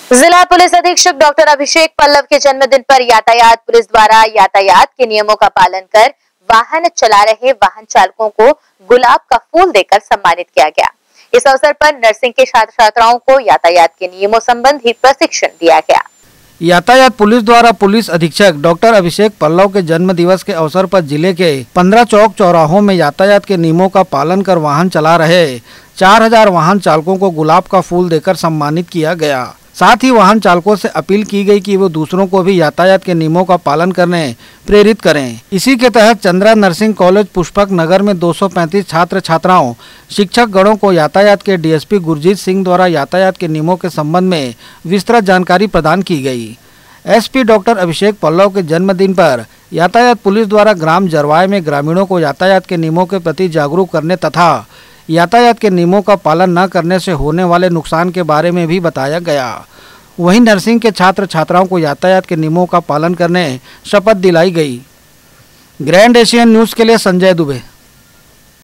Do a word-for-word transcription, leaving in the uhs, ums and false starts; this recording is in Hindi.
जिला पुलिस अधीक्षक डॉक्टर अभिषेक पल्लव के जन्मदिन पर यातायात पुलिस द्वारा यातायात के नियमों का पालन कर वाहन चला रहे वाहन चालकों को गुलाब का फूल देकर सम्मानित किया गया। इस अवसर पर नर्सिंग के छात्र छात्राओं को यातायात के नियमों संबंधी प्रशिक्षण दिया गया। यातायात पुलिस द्वारा पुलिस अधीक्षक डॉक्टर अभिषेक पल्लव के जन्म दिवस के अवसर पर जिले के पंद्रह चौक चौराहों में यातायात के नियमों का पालन कर वाहन चला रहे चार हजार वाहन चालकों को गुलाब का फूल देकर सम्मानित किया गया। साथ ही वाहन चालकों से अपील की गई कि वो दूसरों को भी यातायात के नियमों का पालन करने प्रेरित करें। इसी के तहत चंद्रा नर्सिंग कॉलेज पुष्पक नगर में दो सौ पैंतीस छात्र छात्राओं शिक्षक गणों को यातायात के डीएसपी गुरजीत सिंह द्वारा यातायात के नियमों के संबंध में विस्तृत जानकारी प्रदान की गई। एसपी डॉक्टर अभिषेक पल्लव के जन्मदिन पर यातायात पुलिस द्वारा ग्राम जरवाए में ग्रामीणों को यातायात के नियमों के प्रति जागरूक करने तथा यातायात के नियमों का पालन न करने से होने वाले नुकसान के बारे में भी बताया गया। वहीं नर्सिंग के छात्र छात्राओं को यातायात के नियमों का पालन करने शपथ दिलाई गई। ग्रैंड एशियन न्यूज़ के लिए संजय दुबे।